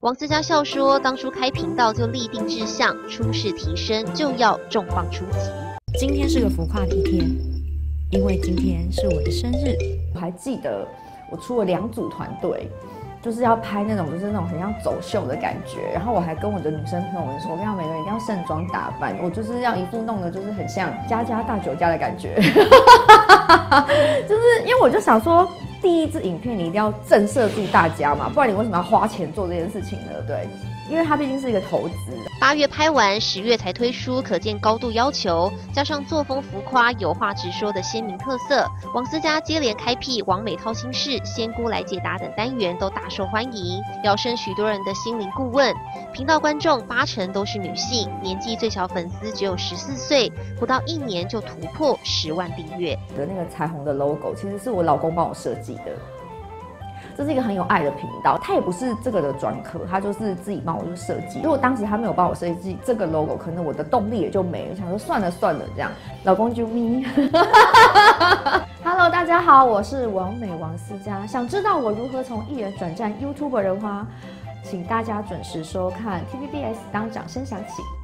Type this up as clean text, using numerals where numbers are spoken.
王思佳笑说，当初开频道就立定志向，出世提升就要重磅出击。 今天是个浮夸的一天，因为今天是我的生日。 我还记得我出了2组团队，就是要拍那种就是那种很像走秀的感觉。然后我还跟我的女生朋友们说，我跟他们每个人一定要盛装打扮，我就是要一副弄的就是很像家家大酒家的感觉。就是因为我就想说，第一支影片你一定要震慑住大家嘛，不然你为什么要花钱做这件事情呢？对。因为它毕竟是一个投资。 8月拍完，10月才推出，可见高度要求，加上作风浮夸、有话直说的鲜明特色，王思佳接连开辟王美掏心事、仙姑来解答等单元都大受欢迎，摇身许多人的心灵顾问。频道观众80%都是女性，年纪最小粉丝只有14岁，不到1年就突破10万订阅。 的那个彩虹的 logo 其实是我老公帮我设计的。这是一个很有爱的频道，他也不是这个的专科，他就是自己帮我去设计。如果当时他没有帮我设计这个 logo， 可能我的动力也就没了。想说算了这样，老公就咪。Hello， 大家好，我是王美王思佳。想知道我如何从艺人转战 YouTuber 的话，请大家准时收看 TVBS 当掌声响起。